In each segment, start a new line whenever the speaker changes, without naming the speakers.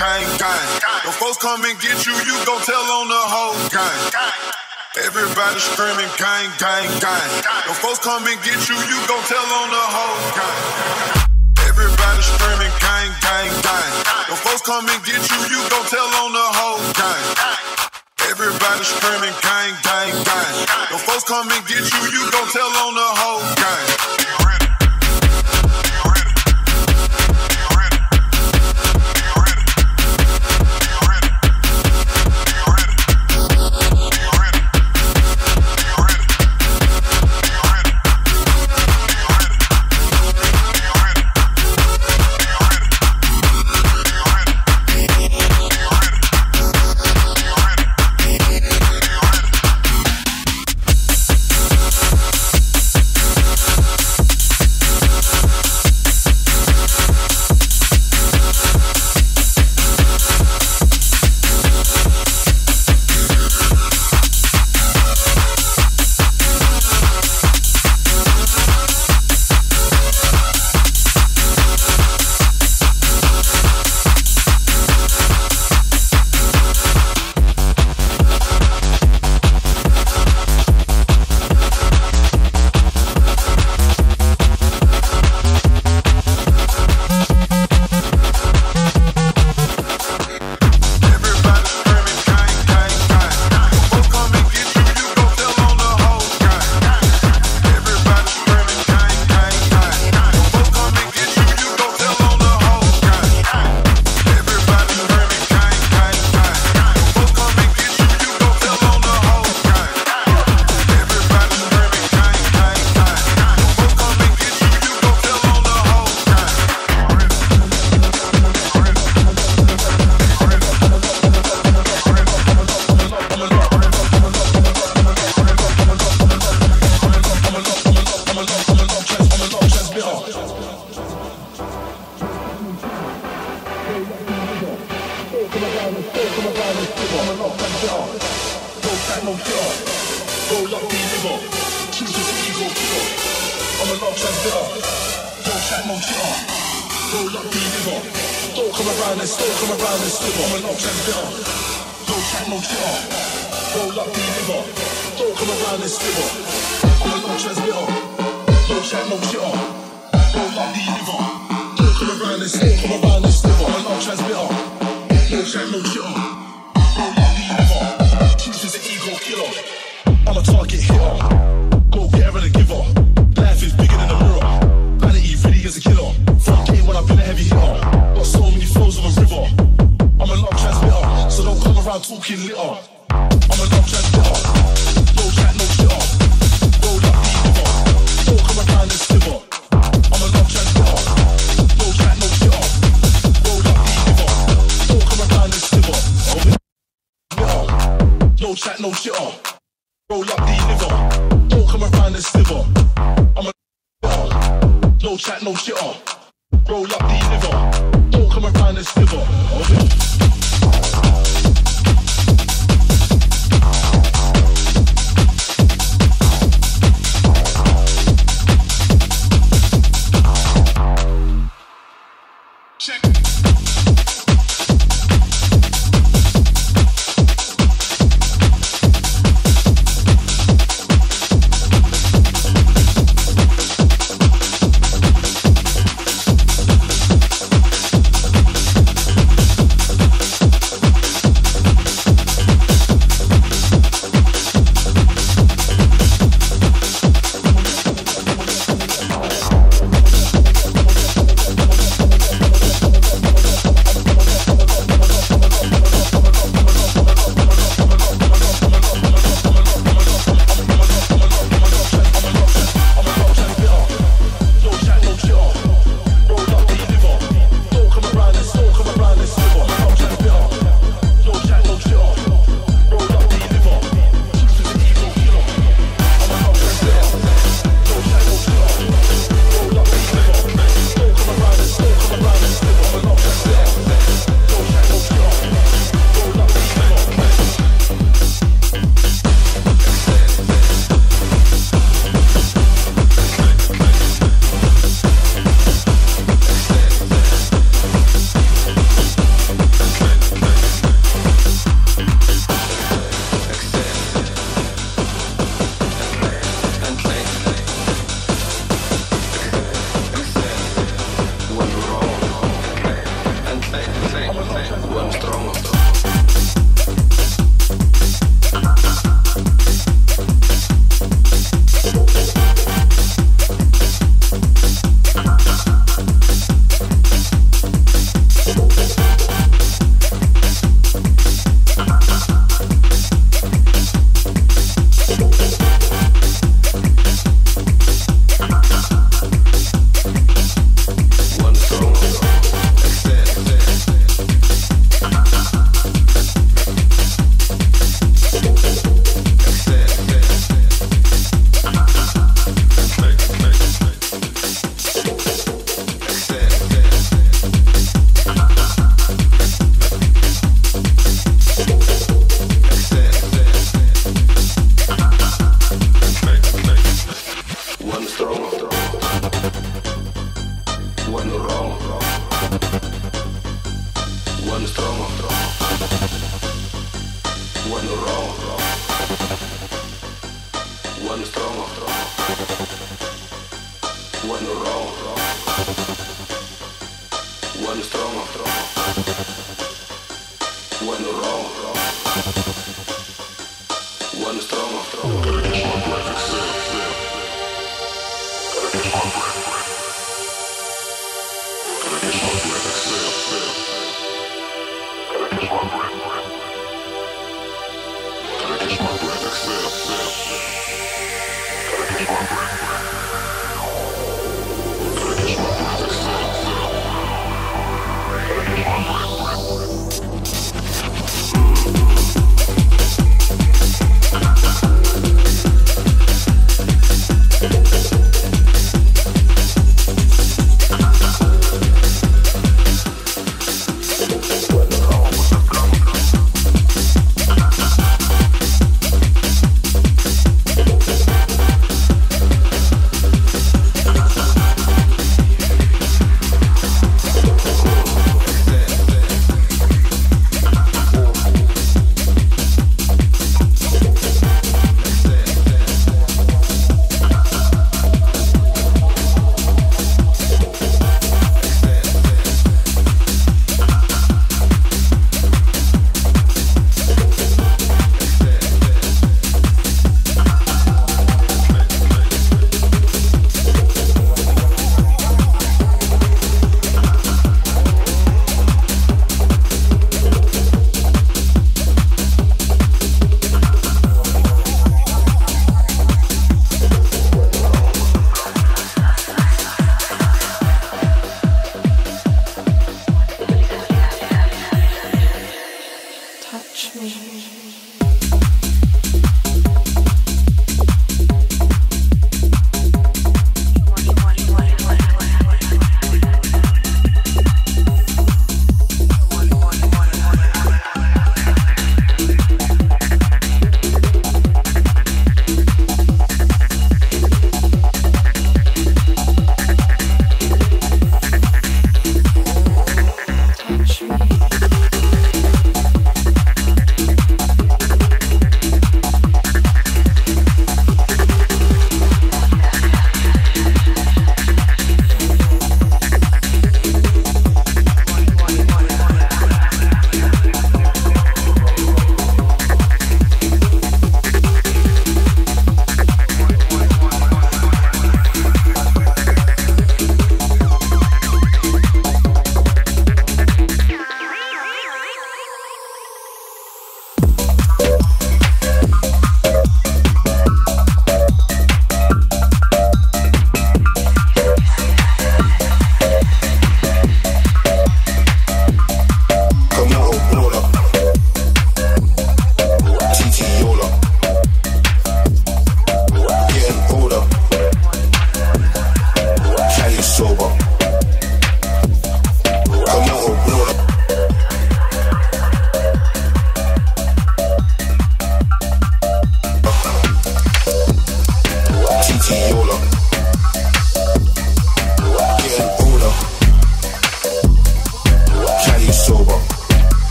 gang, gang. When folks come and get you, you gon' tell on the whole gang. Everybody screaming gang, gang, gang. When folks come and get you, you gon' tell on the whole gang. Everybody screaming gang, gang, gang. When folks come and get you, you gon' tell on the whole gang. Everybody screaming gang, gang, gang. When folks come and get you, you gon' tell on the whole gang.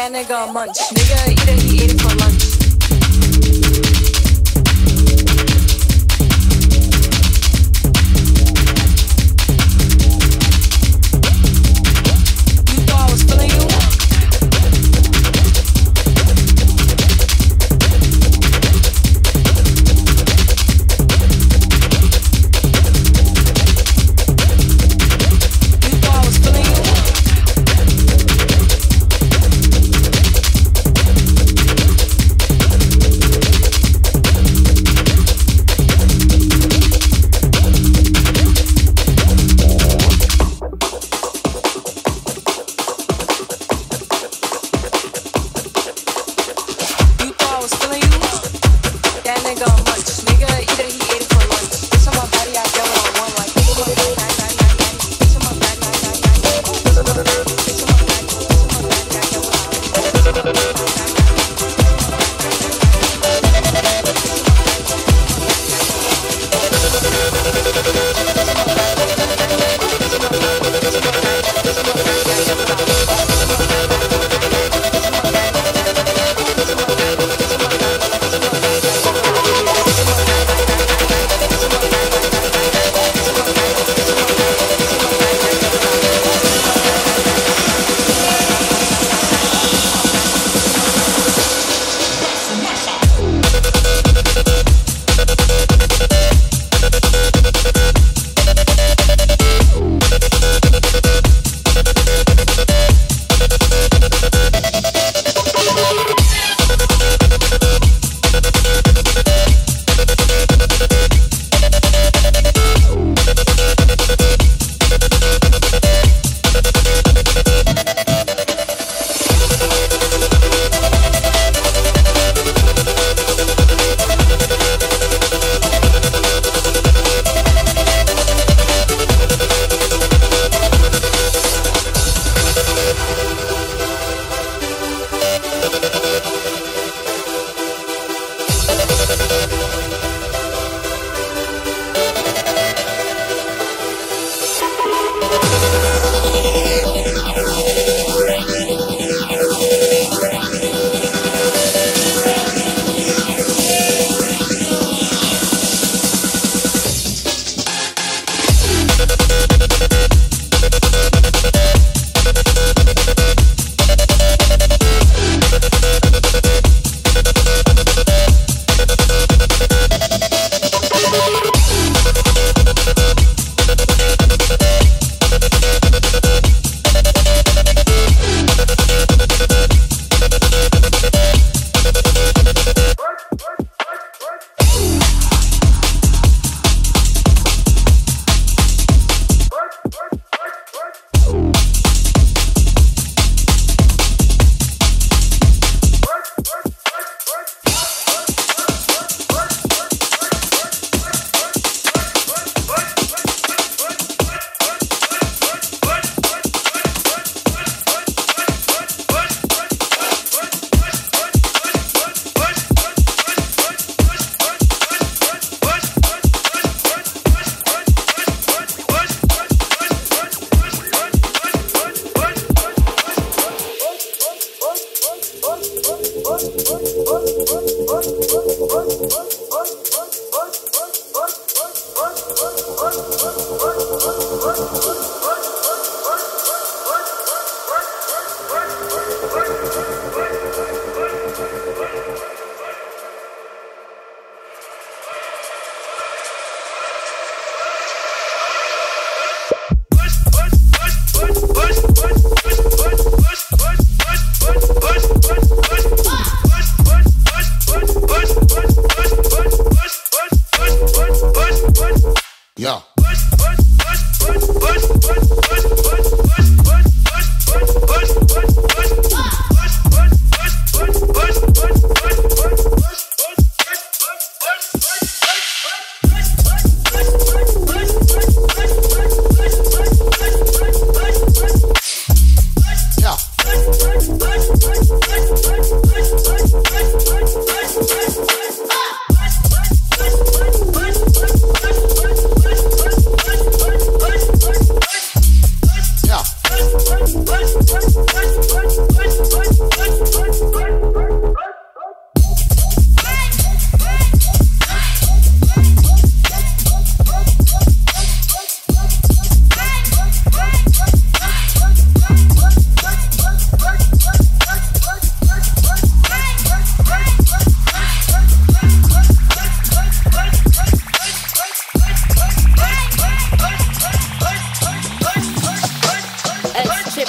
That nigga a munch. Nigga eat it, he ate it for lunch.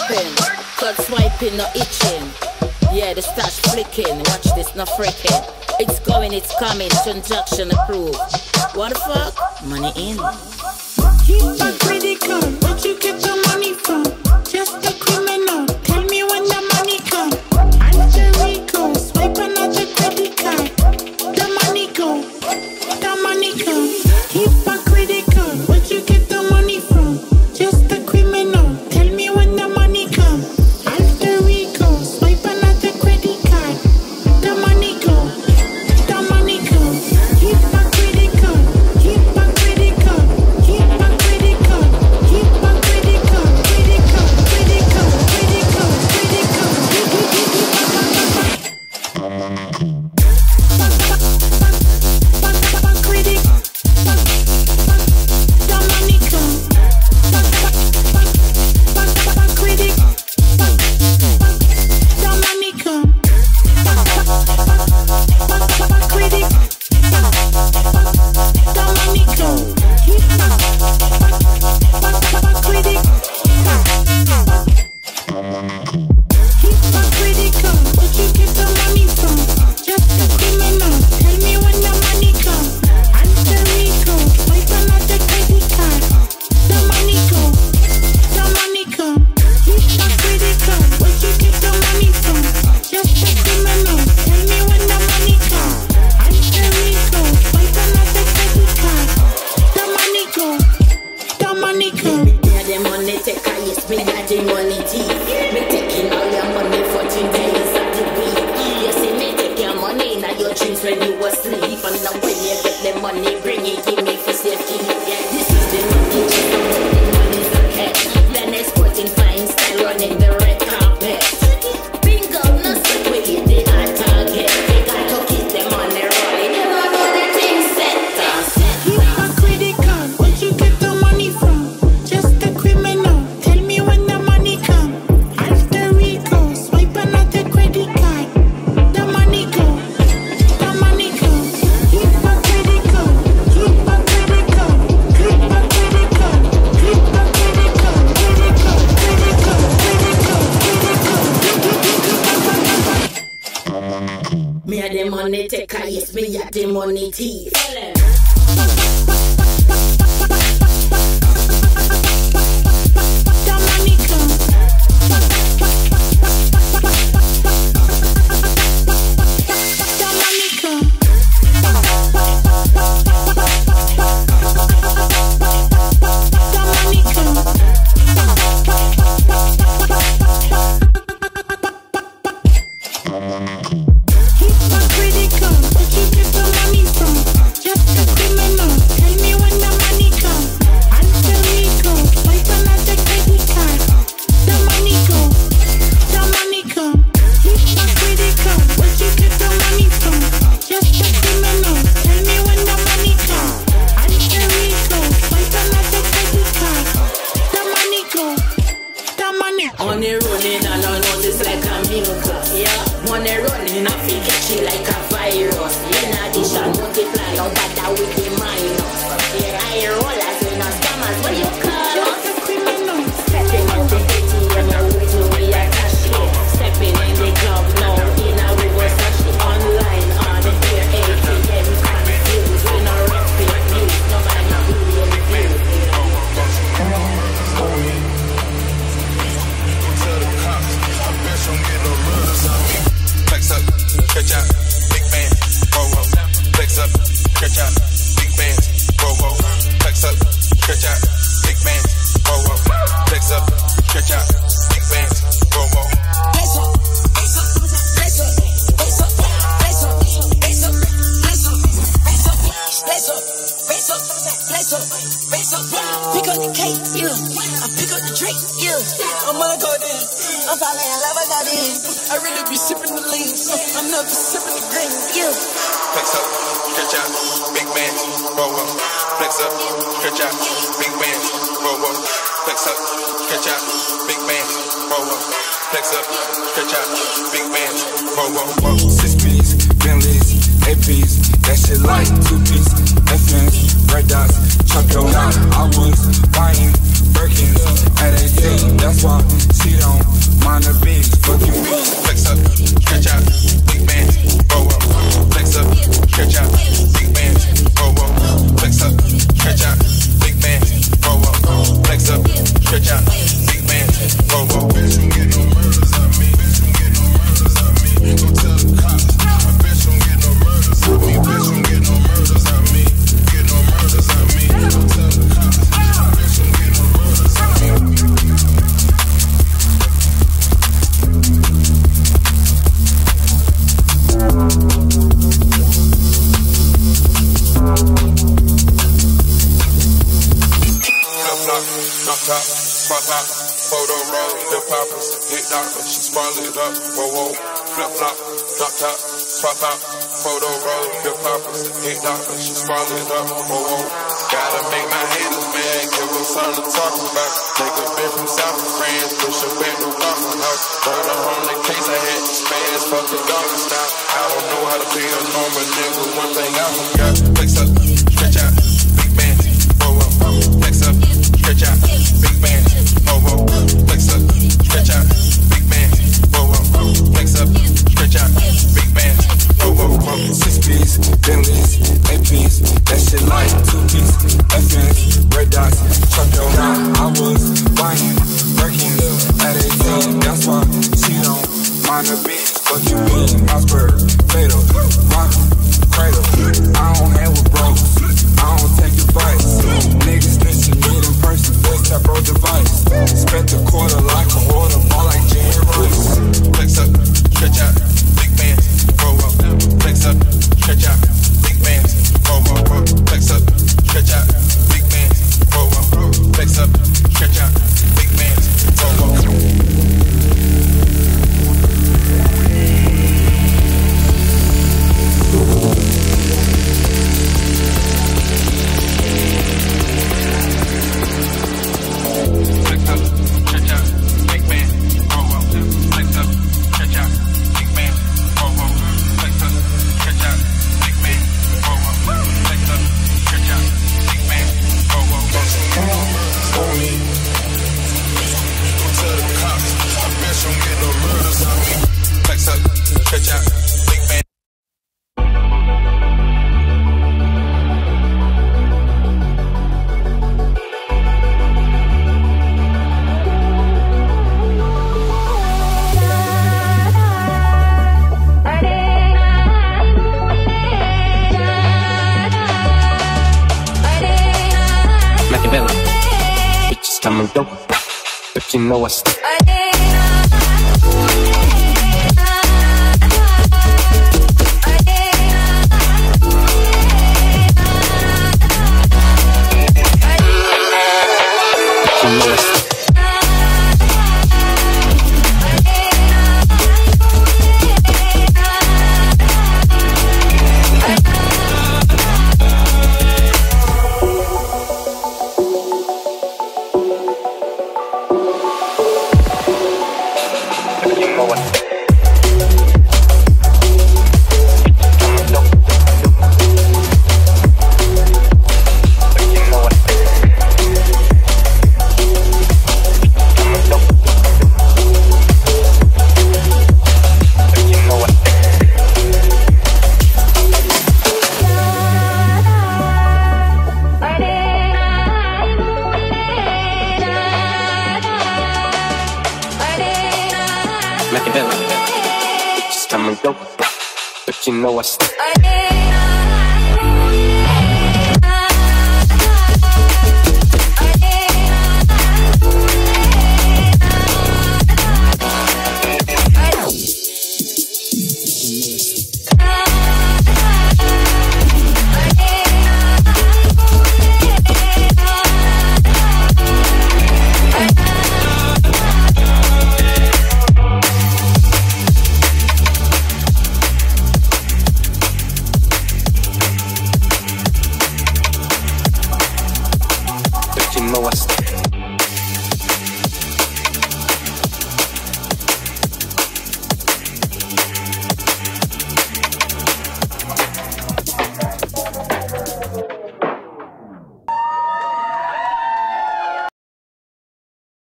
swiping, card swiping, not itching. Yeah, the stash flicking. Watch this, not freaking. It's going, it's coming. Transaction approved. What the fuck? Money in.
Keep my credit card. Where'd you get the money from? Just a criminal. Tell me when the money come. Alter Rico. Swipe another credit card. The money go. The money come. Keep my credit card. Where'd you get the money from? Just a criminal. Tell me when the money come. Alter Rico. Swipe another credit card. The money go. The money come. Keep my credit card. Keep my credit card. Keep my credit card. Keep my credit card. Credit card. Credit card. Credit card. Credit card. Credit. The money come. Credit. The money come. Credit. The money come. Keep credit. Keep my credit card. Where'd you get the money from? Just a criminal. Tell me when the money come. Alter Rico. Swipe another credit card. The money go. The money come. Keep my credit card. Where'd you get the money from? Just a criminal. Tell me when the money come. Alter Rico. Swipe another credit card. The money go. The money come.
Me a the money taker, yes, me a the money thief. Me taking all your money 14 days of the week. You see me take your money, now your dreams when you asleep. And now when you get the money, bring it, give me for safety. Yeah, this is the money, just don't let the money forget. Then exporting fine style, running the red carpet. Bingo, no slip with it, the hard target. They got to keep the money rolling, you know the thing's set.
Keep my credit card. Where'd you get the money from? Just a criminal. Tell me when the money come. Alter Rico. Swipe another credit card. The money go. The money go. Keep my credit card. Keep my credit card. Keep my credit card. Keep my credit card. Credit card. Credit card. Credit card.
Me a the money taker, yes, me a the money thief.
The money come. The money come. The money come. Keep my credit card. Where'd you get the money from? Just a criminal. Tell me when the money come. Alter Rico. Swipe another credit card. The money go. The money come. Keep my credit card. Where'd you get the money from? Just a criminal. Tell me when the money come. Alter Rico. Swipe another credit card. The money go. The money.
Money running and I know this like a miracle. Yeah, money running, I feel catch it like a virus. In addition, multiply, no bother with the minus. Yeah, I roll as in a scammers, what you call us?
Just a criminal.
Stepping out the ATM, now we do we are cashier. Stepping in the club, now in a reverse cashier. Online, on the air, ATM, confused. We no respect news, nobody do the view.
Flex up, stretch out, big band, roll up. Flex up, stretch out, big bands, roll up. Flex up, stretch out, big bands, roll up. Flex up, stretch out, big bands, roll up.
Flex up, flex up, flex up, flex up, flex up, flex up, flex up, flex up, flex up, flex up, flex up, flex up. Pick up the cake, yeah. I pick up the drink, yeah. I'm gonna go there. I'm falling in love, I got in. I really be sipping the lean, I'm never sipping the green, yeah.
Flex up, stretch out, big bands, roll up. Flex up, stretch out, big bands, roll up. Flex up, stretch out, big bands, roll up. Flex up, stretch out, big bands, roll up. 6Ps, Bentleys, APs, that shit like 2-piece. FNs, red dots, chop your knot. I was buying Birkins at 18, that's why she don't knock top, pop out, photo roll, the poppers, hit doctor, she sparkle it up, whoa, whoa, flip flop, knock top, pop out, photo roll, the poppers, hit doctor, she sparkle it up, whoa, whoa. Gotta make my haters mad, give them something to talk about. Take a bit from South of France, push a bit to Waffle House. Murder on the case, I had to spaz, fuck the dog style. I don't know how to be a normal nigga, one thing I forgot. Flex up, stretch out, big band, whoa, whoa. Flex up, stretch out, big band, whoa, whoa. Flex up, stretch out, big band, whoa, whoa. Flex up, stretch out, big band, whoa, whoa.
6Bs, Bentleys, APs, that shit like 2Ps, FNs, red dots, truck yo down. I was buying, working at 18, that's why she don't mind a bitch. Fuck you mean, Mossberg, fatal, rock, cradle. I don't hang with bros, I don't take advice. Niggas snitching, meet in person, boys tap bro device. Spent a quarter like a order, ball like Jerry Royce.
Flex up, stretch out, big bands, whoa, whoa. Flex up, stretch out, big bands, whoa, whoa. Flex up, stretch out, big bands, whoa, whoa. Flex up, stretch out, big bands, whoa, whoa.
But you know what's Machiavelli. Just come and go, but you know what's